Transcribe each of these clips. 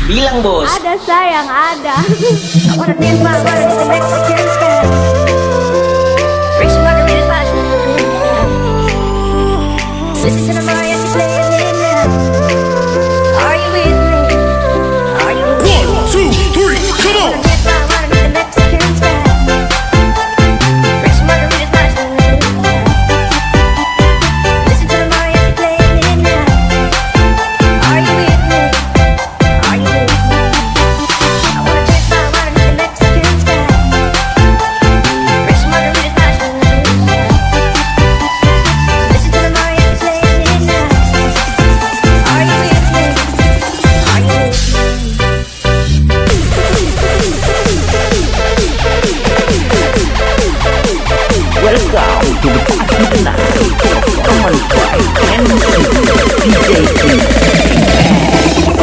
Bilang bos. Ada sayang, ada. I wanna dance my water to the Mexican sky. Drink some margaritas by the pool. Listen to the mariachi playing midnight. Are you with me? Are you with me? 1, 2, 3, come on! I wanna dance my water to the Mexican sky. Drink some margaritas by the pool. Listen to the mariachi playing midnight. Are you with me? Are you with me? I wanna dance my water to the Mexican sky. Drink some margaritas by the pool. Listen to the mariachi playing midnight. Are you with me? Are you with me? Welcome to the party tonight. Come on, try and DJ King.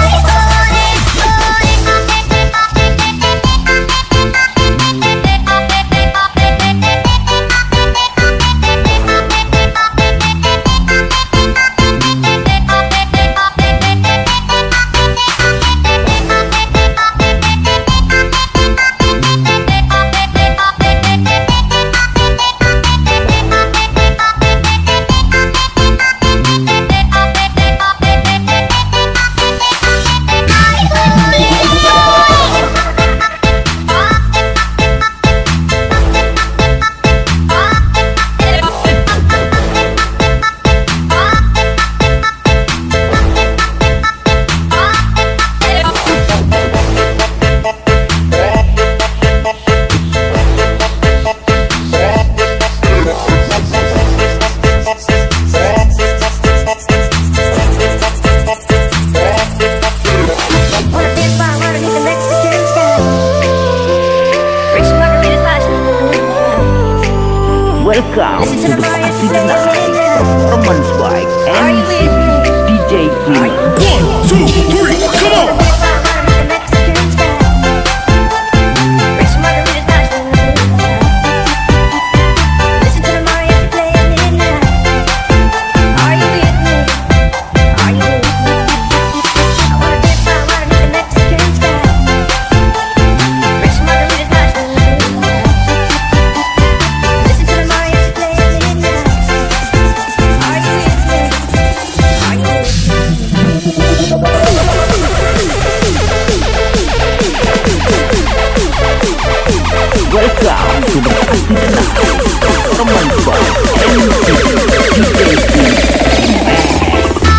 Wanna dance by water beneath the Mexican sky. Drink some margaritas by the pool. Welcome Listen to to the the party mariachi tonight. playing midnight. Performance by Are you with me? DJ King. 1, 2, 3, come on! Wanna dance by water beneath the Mexican sky. Drink some margaritas by the pool. Listen to the mariachi playing midnight. Are you with me? Are you with me? I wanna dance by water beneath the Mexican sky. Drink some margaritas by the pool. Listen to the mariachi playing midnight. Are you with me? Are you with me? Welcome to the party tonight. Performance by DJ King.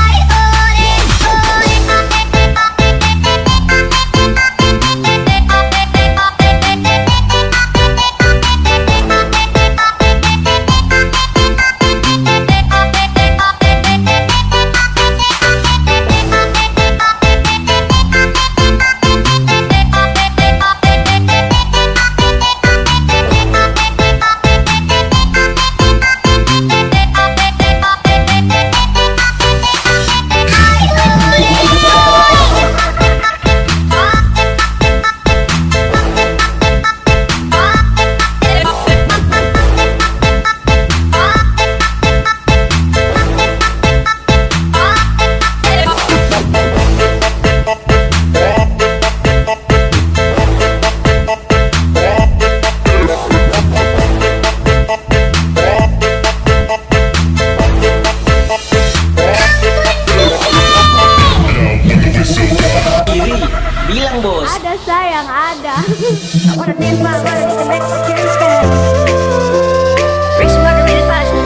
Kiri. Bilang bos. Ada sayang, ada. I wanna dance by water beneath the Mexican sky. Drink some margaritas by the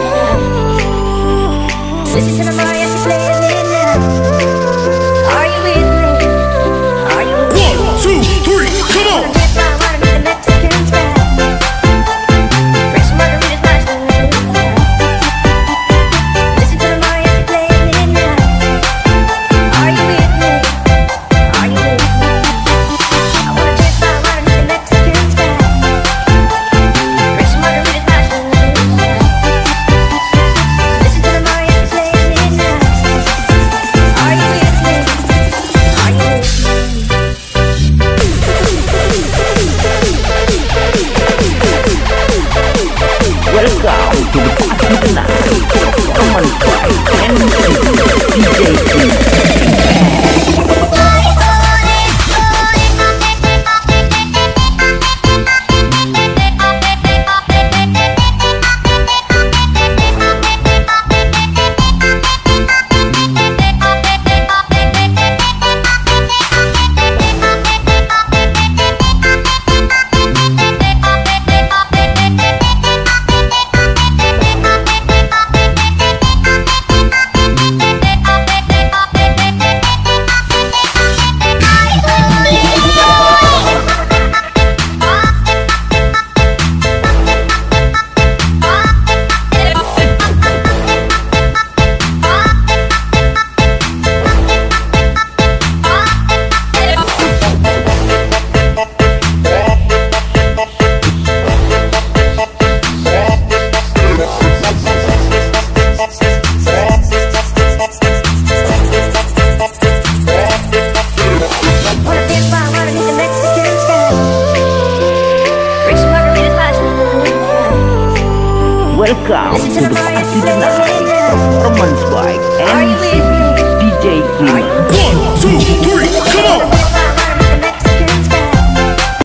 pool. Listen to the mariachi playing midnight. Are you with me? Are you with me? 1, 2, 3, come on! Wanna dance by water beneath the Mexican sky. Drink some margaritas by the pool. Listen to the mariachi playing midnight. Are you with me? Are you with me? I wanna dance by water beneath the Mexican sky. Welcome Listen to to the the voice party that tonight. tells me now. Performance by Are you MC with me? DJ Queen.